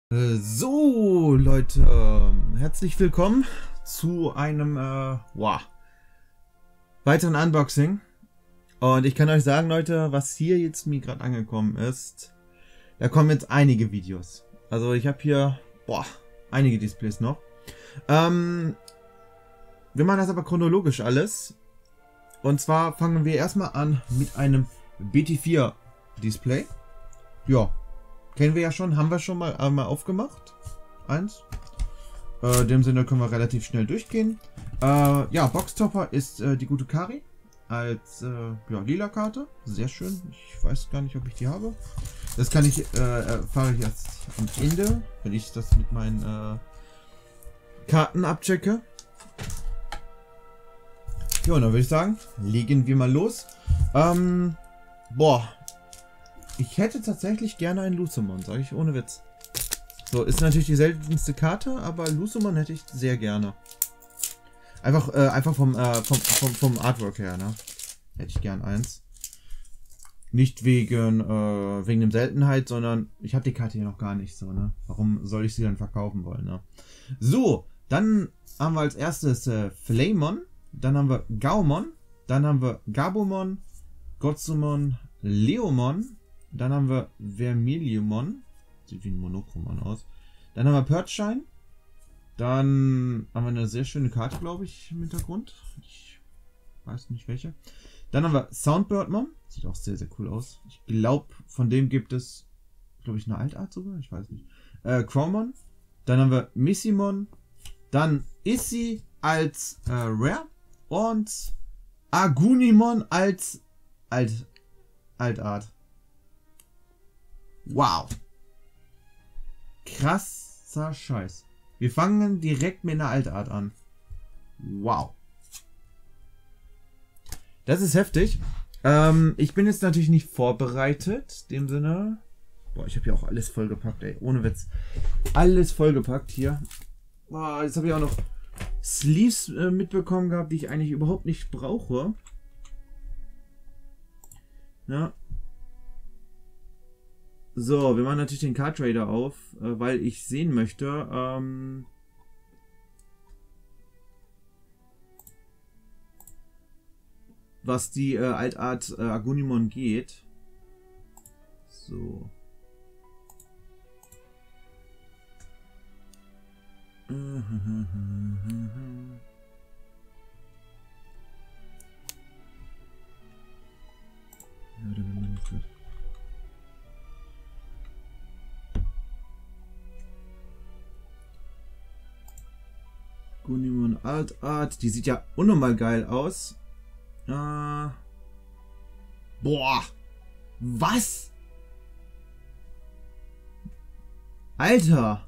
So, Leute, herzlich willkommen zu einem weiteren Unboxing. Und ich kann euch sagen, Leute, was hier jetzt mir gerade angekommen ist, da kommen jetzt einige Videos. Also ich habe hier, einige Displays noch. Wir machen das aber chronologisch alles. Und zwar fangen wir erstmal an mit einem BT4 Display. Ja. Kennen wir ja schon, haben wir schon mal aufgemacht. Eins. In dem Sinne können wir relativ schnell durchgehen. Ja, Boxtopper ist die gute Kari. Als lila Karte. Sehr schön. Ich weiß gar nicht, ob ich die habe. Das kann ich, erfahre ich erst am Ende, wenn ich das mit meinen Karten abchecke. Ja, und dann würde ich sagen, legen wir mal los. Ich hätte tatsächlich gerne einen Lucemon, sage ich ohne Witz. So, ist natürlich die seltenste Karte, aber Lucemon hätte ich sehr gerne. Einfach vom Artwork her, ne? Hätte ich gern eins. Nicht wegen dem Seltenheit, sondern ich habe die Karte hier noch gar nicht so, ne? Warum soll ich sie dann verkaufen wollen, ne? So, dann haben wir als erstes Flamemon, dann haben wir Gaomon, dann haben wir Gabumon, Gotsumon, Leomon. Dann haben wir Vermiliomon. Sieht wie ein Monochroman aus. Dann haben wir Perchshine. Dann haben wir eine sehr schöne Karte, glaube ich, im Hintergrund. Ich weiß nicht welche. Dann haben wir Soundbirdmon. Sieht auch sehr, sehr cool aus. Ich glaube, von dem gibt es, glaube ich, eine Altart sogar. Ich weiß nicht. Chromon. Dann haben wir Missimon. Dann Issy als Rare. Und Agunimon als Altart. Wow. Krasser Scheiß. Wir fangen direkt mit einer Altart an. Wow. Das ist heftig. Ich bin jetzt natürlich nicht vorbereitet. In dem Sinne. Boah, ich habe hier auch alles vollgepackt, ey. Ohne Witz. Alles vollgepackt hier. Boah, jetzt habe ich auch noch Sleeves mitbekommen gehabt, die ich eigentlich überhaupt nicht brauche. Ja. So, wir machen natürlich den Card Trader auf, weil ich sehen möchte, was die Altart Agunimon geht. So. Agunimon Altart, die sieht ja unnormal geil aus. Boah, was? Alter.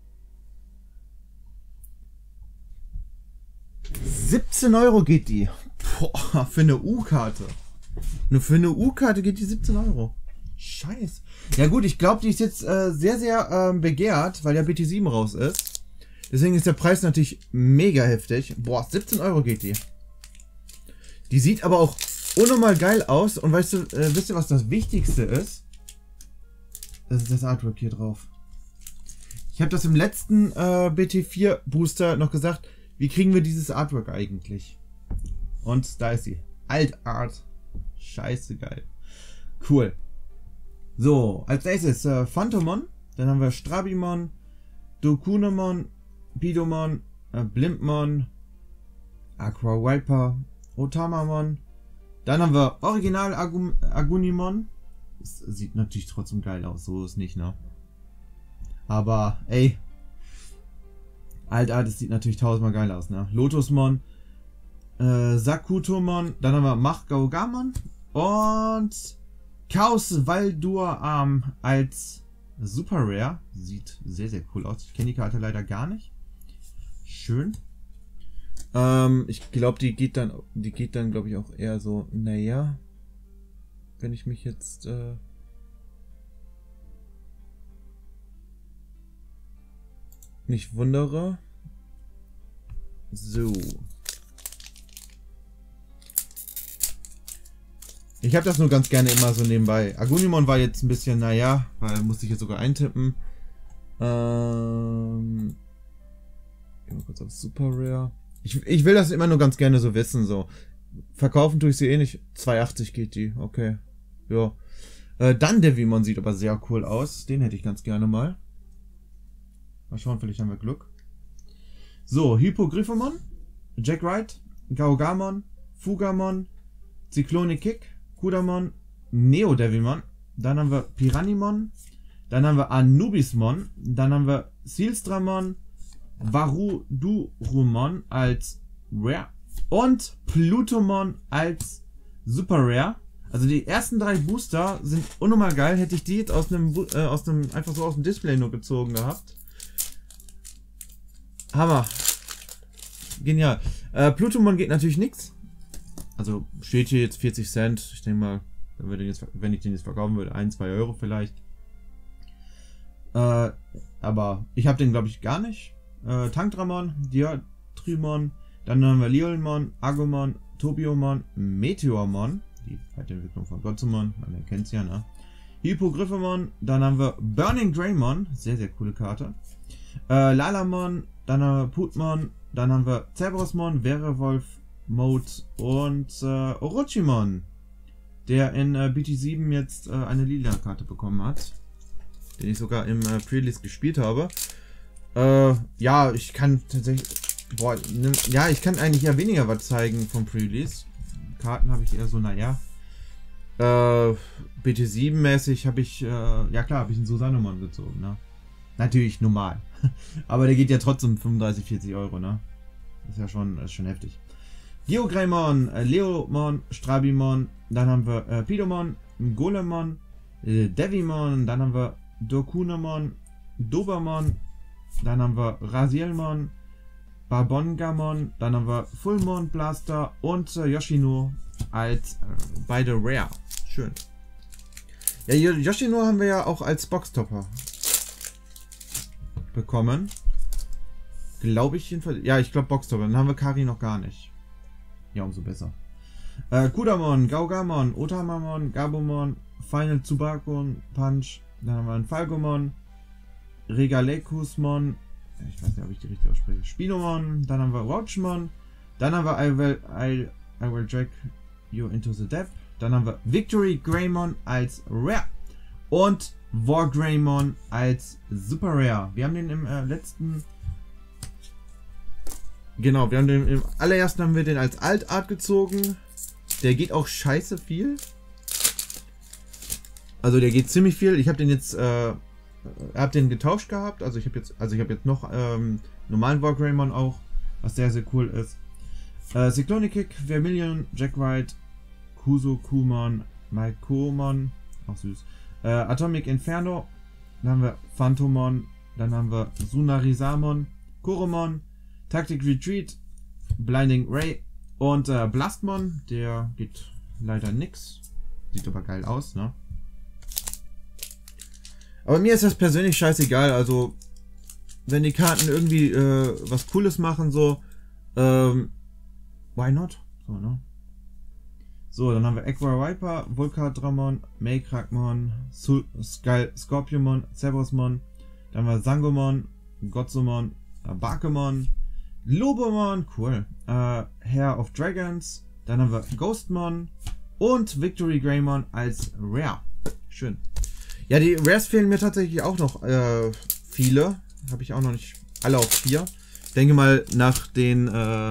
17 Euro geht die. Boah, für eine U-Karte. Nur für eine U-Karte geht die 17 Euro. Scheiße. Ja gut, ich glaube, die ist jetzt sehr, sehr begehrt, weil ja BT7 raus ist. Deswegen ist der Preis natürlich mega heftig. Boah, 17 Euro geht die. Die sieht aber auch unnormal geil aus. Und weißt du, wisst ihr, was das Wichtigste ist? Das ist das Artwork hier drauf. Ich habe das im letzten BT4 Booster noch gesagt. Wie kriegen wir dieses Artwork eigentlich? Und da ist sie. Altart. Scheiße geil. Cool. So, als nächstes Phantomon. Dann haben wir Strabimon, Dokunemon, Bidomon, Blimpmon, Aqua Viper, Otamamon. Dann haben wir Original Agunimon. Das sieht natürlich trotzdem geil aus, so ist nicht, ne? Aber, ey. Altart, das sieht natürlich tausendmal geil aus, ne? Lotusmon, Sakutomon. Dann haben wir Machgaugamon und Chaos Valdur als Super Rare. Sieht sehr, sehr cool aus. Ich kenne die Karte leider gar nicht. Schön. Ich glaube, die geht dann, glaube ich, auch eher so, naja, wenn ich mich jetzt nicht wundere. So. Ich habe das nur ganz gerne immer so nebenbei. Agunimon war jetzt ein bisschen, naja, weil musste ich jetzt sogar eintippen. Gehen wir kurz auf Super Rare. Ich will das immer nur ganz gerne so wissen, so. Verkaufen tue ich sie eh nicht. 2,80 geht die, okay. Ja. Dann Devimon sieht aber sehr cool aus. Den hätte ich ganz gerne mal. Mal schauen, vielleicht haben wir Glück. So, Hippogryphomon, Jack Wright, Gaugamon, Fugamon, Cyclonic Kick, Kudamon, Neo Devimon. Dann haben wir Piranimon. Dann haben wir Anubismon. Dann haben wir Sealstramon, Varudurumon als Rare. Und Plutomon als Super Rare. Also die ersten 3 Booster sind unnormal geil. Hätte ich die jetzt aus einem einfach so aus dem Display nur gezogen gehabt. Hammer. Genial. Plutomon geht natürlich nichts. Also steht hier jetzt 40 Cent. Ich denke mal, wenn ich den jetzt verkaufen würde, 1, 2 Euro vielleicht. Aber ich habe den glaube ich gar nicht. Tankdramon, Diatrimon, dann haben wir Leolmon, Agumon, Tobiomon, Meteormon, die Weiterentwicklung von Gotzumon, man erkennt es ja, ne? Hippogryphomon, dann haben wir Burning Greymon, sehr, sehr coole Karte. Lalamon, dann haben wir Putmon, dann haben wir Cerberusmon, Werewolf Mode und Orochimon, der in BT7 jetzt eine lila Karte bekommen hat, den ich sogar im Pre-Release gespielt habe. Ja, ich kann tatsächlich... Boah, ja, ich kann eigentlich ja weniger was zeigen vom Pre-Release. Karten habe ich eher so, naja. BT7-mäßig habe ich... ja klar, habe ich einen Susanomon gezogen, ne? Natürlich normal. Aber der geht ja trotzdem 35, 40 Euro, ne? Ist ja schon heftig. Geogreymon, Leomon, Strabimon, dann haben wir Pidomon, Golemon, Devimon, dann haben wir Dokunomon, Dobamon, dann haben wir Razielmon, Babongamon, dann haben wir Fullmon Blaster und Yoshino als beide Rare. Schön. Ja, Yoshino haben wir ja auch als Boxtopper bekommen. Glaube ich jedenfalls. Ja, ich glaube Boxtopper. Dann haben wir Kari noch gar nicht. Ja, umso besser. Kudamon, Gaugamon, Otamamon, Gabumon, Final Tsubakon, Punch, dann haben wir einen Falgomon, Regalekusmon, ich weiß nicht, ob ich die richtig ausspreche, Spinomon, dann haben wir Roachmon, dann haben wir I will drag you into the depth, dann haben wir Victory Greymon als Rare und War Greymon als Super Rare. Wir haben den im letzten... Genau, wir haben den im allerersten haben wir den als Altart gezogen. Der geht auch scheiße viel. Also der geht ziemlich viel. Ich habe den jetzt getauscht gehabt. Also ich habe jetzt noch normalen War Greymon auch, was sehr sehr cool ist. Cyclonic Kick, Vermilion, Jack Wright, Kuso-Kumon, Maikomon, auch süß. Atomic Inferno, dann haben wir Phantomon, dann haben wir Sunarisamon, Koromon, Tactic Retreat, Blinding Ray und Blastmon, der geht leider nix. Sieht aber geil aus, ne? Aber mir ist das persönlich scheißegal, also wenn die Karten irgendwie was Cooles machen, so, why not? So, ne? So, dann haben wir Aqua Viper, Volcadramon, Maykrakmon, Scorpiomon, Cerberusmon, dann haben wir Sangomon, Gotzumon, Bakemon, Lobomon, cool, Hair of Dragons, dann haben wir Ghostmon und Victory Greymon als Rare. Schön. Ja, die Rares fehlen mir tatsächlich auch noch viele. Habe ich auch noch nicht alle auf 4. Ich denke mal nach den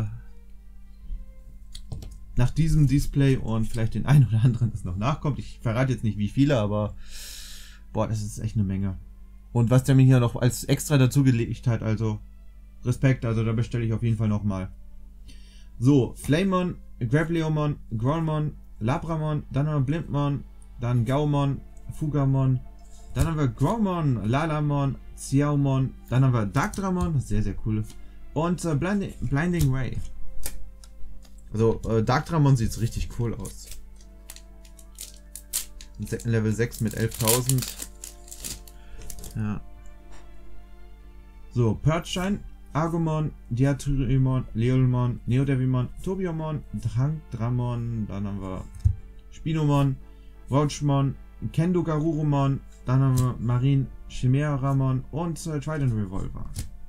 nach diesem Display und vielleicht den einen oder anderen, das noch nachkommt. Ich verrate jetzt nicht wie viele, aber boah, das ist echt eine Menge. Und was der mir hier noch als extra dazu gelegt hat, also Respekt, also da bestelle ich auf jeden Fall nochmal. So, Flamemon, Grableomon, Grolmon, Labramon, dann haben wir Blindmon, dann Gaumon, Fugamon, dann haben wir Gromon, Lalamon, Xiaomon, dann haben wir Darkdramon, sehr sehr cool, und Blinding Ray. Also Darkdramon sieht richtig cool aus. Level 6 mit 11.000. Ja. So, Purge-Shine, Agumon, Diatrimon, Leolmon, Neodevimon, Tobiomon, Tankdramon, dann haben wir Spinomon, Roachmon, Kendo Garurumon, Dann haben wir Marine, Chimera Ramon und Trident Revolver.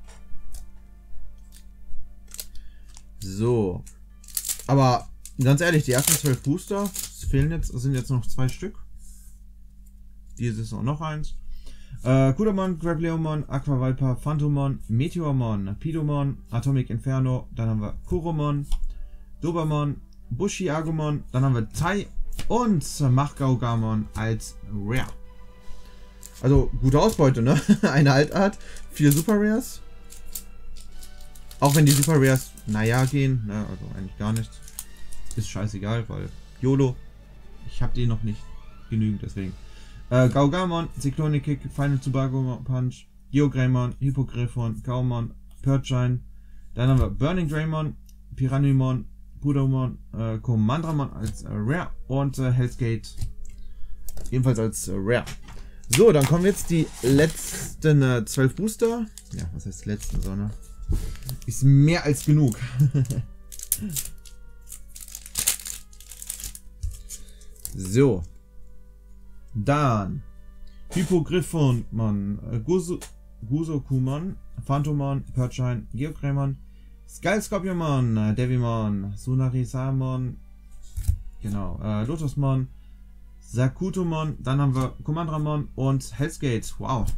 So. Aber ganz ehrlich, die ersten 12 Booster sind jetzt noch 2 Stück. Dieses ist auch noch eins. Kudamon, Grableomon, Aqua Viper, Phantomon, Meteormon, Pidomon, Atomic Inferno, dann haben wir Kuromon, Dobamon, Bushi Agumon, dann haben wir Tai und Machgaugamon als Rare. Also gute Ausbeute, ne? Eine Altart, 4 Super Rares. Auch wenn die Super Rares, naja, gehen, ne? Also eigentlich gar nichts. Ist scheißegal, weil YOLO, ich habe die noch nicht genügend, deswegen. Gaugamon, Cyclonic Kick, Final Tsubago Punch, Geogreymon, Hippogriffon, Gaumon, Purchine. Dann haben wir Burning Greymon, Piranimon, Pudomon, Commandramon als Rare und Hellsgate ebenfalls als Rare. So, dann kommen jetzt die letzten 12 Booster. Ja, was heißt letzten, so, ne? Ist mehr als genug. So. Dann Hippogriffon, Guzokumon, Phantomon, Purchine, Geogreymon, Skullscorpionmon, Devimon, Sunarisamon, genau, Lotusmon, Sakutomon, dann haben wir Commandramon und Hellsgate. Wow.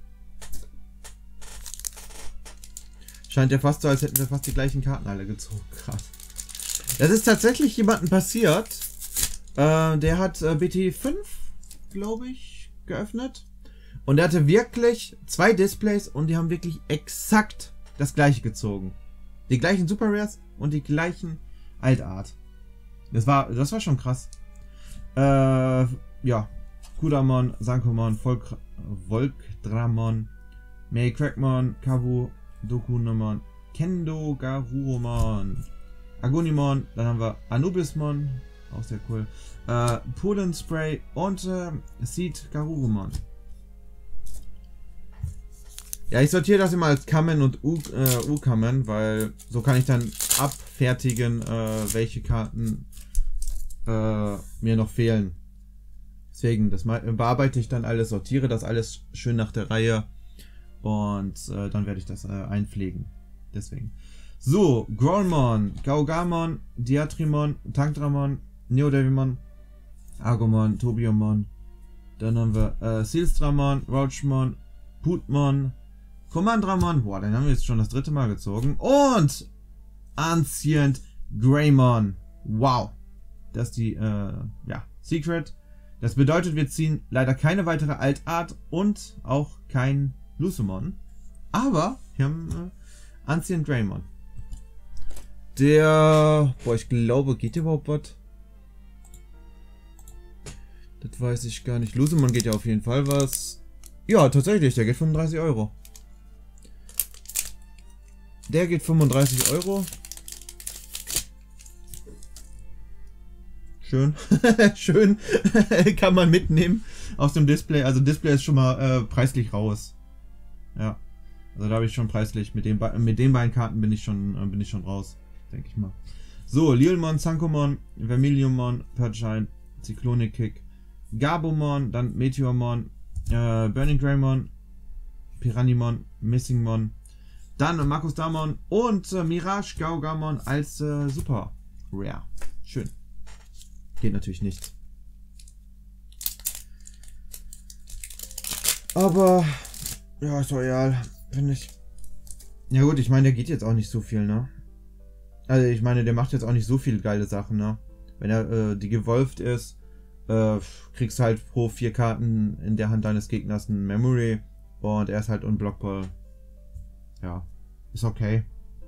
Scheint ja fast so, als hätten wir fast die gleichen Karten alle gezogen. Krass. Das ist tatsächlich jemandem passiert. Der hat BT5, glaube ich, geöffnet. Und er hatte wirklich 2 Displays und die haben wirklich exakt das gleiche gezogen. Die gleichen Super Rares und die gleichen Altart. Das war schon krass. Ja. Kudamon, Sankomon, Volkdramon, Maycrackmon, Kabu, Dokunomon, Kendo Garurumon, Agonimon, dann haben wir Anubismon, auch sehr cool, Pollen Spray und Seed Garurumon. Ja, ich sortiere das immer als Kamen und U-Kamen, weil so kann ich dann abfertigen, welche Karten mir noch fehlen. Deswegen, das bearbeite ich dann alles, sortiere das alles schön nach der Reihe und dann werde ich das einpflegen. Deswegen. So, Growlmon, Gaugamon, Diatrimon, Tankdramon, Neodevimon, Agumon, Tobiomon, dann haben wir Sealstramon, Roachmon, Putmon, Commandramon, boah, den haben wir jetzt schon das 3. Mal gezogen, und Ancient Greymon. Wow. Das ist die, ja, Secret. Das bedeutet, wir ziehen leider keine weitere Altart und auch kein Lucemon. Aber wir haben Ancient Greymon. Der, boah, ich glaube, geht überhaupt was? Das weiß ich gar nicht. Lucemon geht ja auf jeden Fall was. Ja, tatsächlich, der geht 35 Euro. Der geht 35 Euro. Schön. Schön. Kann man mitnehmen aus dem Display. Also Display ist schon mal preislich raus. Ja. Also da habe ich schon preislich. Mit den beiden Karten bin ich schon raus. Denke ich mal. So, Lilmon, Sankomon, Vermiliumon, Purchine, Cyclonic Kick, Gabumon, dann Meteormon, Burning Greymon, Piranimon, Missingmon, dann Markus Damon und Mirage Gaugamon als Super Rare. Schön. Geht natürlich nicht. Aber ja, ist doch egal, finde ich. Ja gut, ich meine, der geht jetzt auch nicht so viel, ne? Also ich meine, der macht jetzt auch nicht so viele geile Sachen, ne? Wenn er die gewolft ist, kriegst du halt pro 4 Karten in der Hand deines Gegners ein Memory und er ist halt unblockbar. Ja, ist okay.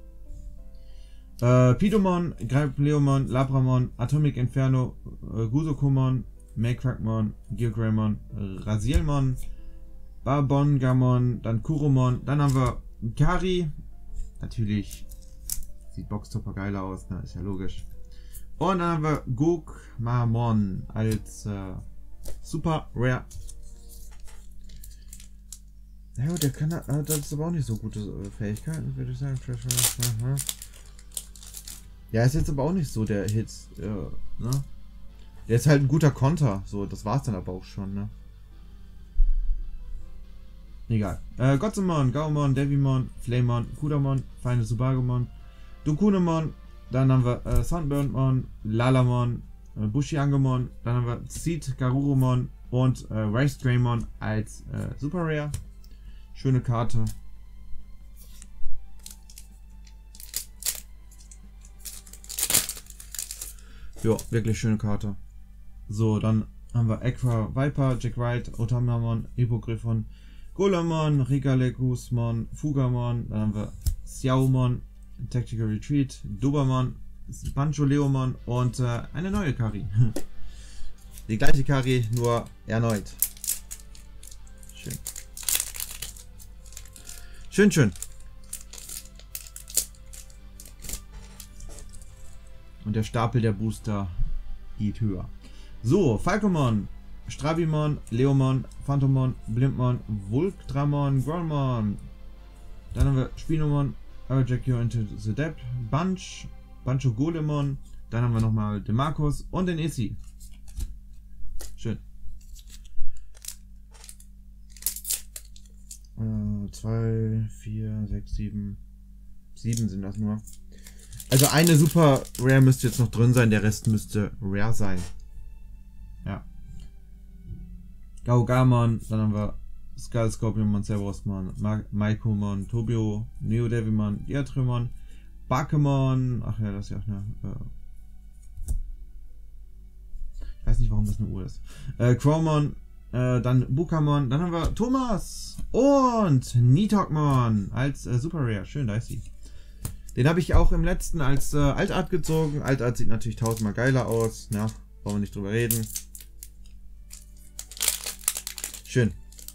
Pidomon, Grableomon, Labramon, Atomic Inferno, Guzokumon, Maycrackmon, Geogreymon, Razielmon, Babongamon, dann Kuromon, dann haben wir Kari. Natürlich sieht Box super geil aus, ne? Ist ja logisch. Und dann haben wir Gokmamon als Super Rare. Ja, der kann, das ist aber auch nicht so gute Fähigkeiten, würde ich sagen. Ja, ist jetzt aber auch nicht so der Hit, ne? Der ist halt ein guter Konter, so, das war's dann aber auch schon, ne? Egal. Gotzemon, Gaumon, Devimon, Flamemon, Kudamon, Feinde Subagemon, Dokunemon, dann haben wir Sunburnmon, Lalamon, Bushiangemon, dann haben wir Seed Garurumon und Race Greymon als Super Rare. Schöne Karte. Ja, wirklich schöne Karte. So, dann haben wir Aqua Viper, Jack Wright, Otamamon, Hippogriffon, Golemon, Regalekusmon, Fugamon, dann haben wir Xiaomon, Tactical Retreat, Dobermon, Pancho Leomon und eine neue Kari. Die gleiche Kari, nur erneut. Schön. Schön, schön. Und der Stapel der Booster geht höher. So, Falcomon, Stravimon, Leomon, Phantomon, Blimpmon, Vulctramon, Grolmon. Dann haben wir Spinomon, Jack into the Depth, Bancho Golemon. Dann haben wir nochmal den Markus und den Essi. Schön. 2, 4, 6, 7. 7 sind das nur. Also eine Super Rare müsste jetzt noch drin sein, der Rest müsste Rare sein. Ja. Gaugamon, dann haben wir Skull Scorpionmon, Cerberusmon, Maikomon, Tobio, Neo Devimon, Diatrymon, Bakemon, ach ja, das ist ja auch eine, ich weiß nicht, warum das eine Uhr ist. Chromon, dann Bukamon, dann haben wir Thomas und Nidhoggmon als Super Rare. Schön, da ist sie. Den habe ich auch im letzten als Altart gezogen. Altart sieht natürlich tausendmal geiler aus. Na, brauchen wir nicht drüber reden. Schön.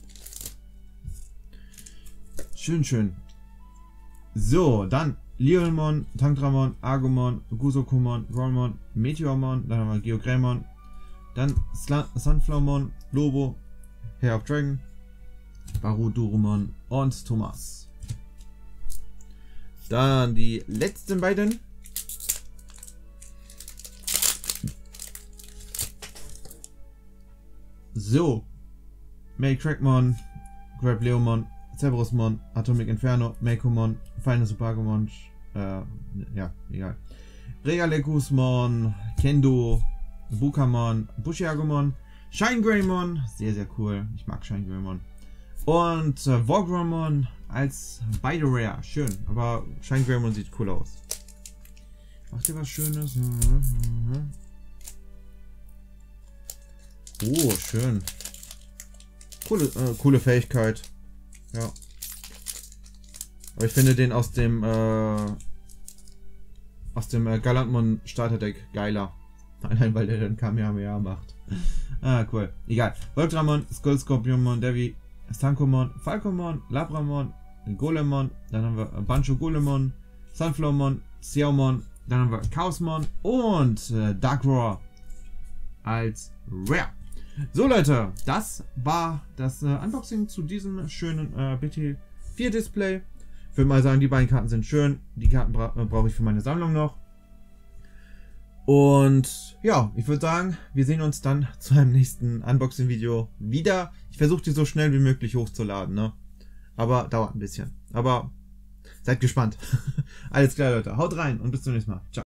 Schön, schön. So, dann Leomon, Tangramon, Agumon, Gusokumon, Grolmon, Meteormon, dann haben wir Geogreymon, dann Sunflowermon, Lobo, Hair of Dragon, Barudurumon und Thomas. Dann die letzten beiden. So. Crackmon, Grab Leomon, Cerberusmon, Atomic Inferno, Meikomon, Final Supagemon, ja, egal. Regalekusmon, Kendo, Bukamon, Bushiagumon, Shine Greymon, sehr, sehr cool. Ich mag Shine Greymon. Und Wargreymon als beide Rare. Schön, aber Shine Greymon sieht cool aus. Macht ihr was Schönes? Oh, schön. Coole Fähigkeit. Ja. Aber ich finde den aus dem Galantmon Starterdeck geiler. Allein weil der dann Kamehameha macht. Ah, cool. Egal. Voltramon, Skull Scorpionmon, Devi, Stankomon, Falcomon, Labramon, Golemon, dann haben wir Bancho Golemon, Sunflowermon, Xiaomon, dann haben wir Chaosmon und Dark Roar als Rare. So Leute, das war das Unboxing zu diesem schönen BT4 Display. Ich würde mal sagen, die beiden Karten sind schön. Die Karten brauche ich für meine Sammlung noch. Und ja, ich würde sagen, wir sehen uns dann zu einem nächsten Unboxing-Video wieder. Ich versuche die so schnell wie möglich hochzuladen, ne? Aber dauert ein bisschen. Aber seid gespannt. Alles klar, Leute. Haut rein und bis zum nächsten Mal. Ciao.